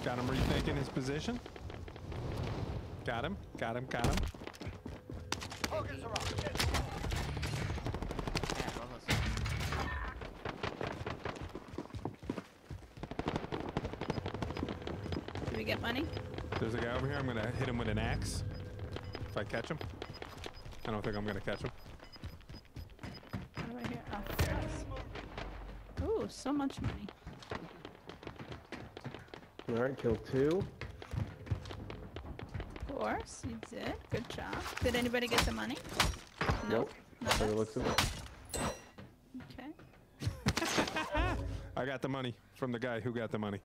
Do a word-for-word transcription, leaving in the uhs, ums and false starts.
Got him rethinking his position. Got him. Got him. Got him. Targets are up. Do we get money? There's a guy over here. I'm gonna hit him with an axe. If I catch him. I don't think I'm gonna catch him. What do I hear? Oh, there it is. Ooh, so much money. Alright, kill two. Of course, you did. Good job. Did anybody get the money? Nope. Not By the us? looks of it. Okay. I got the money from the guy who got the money.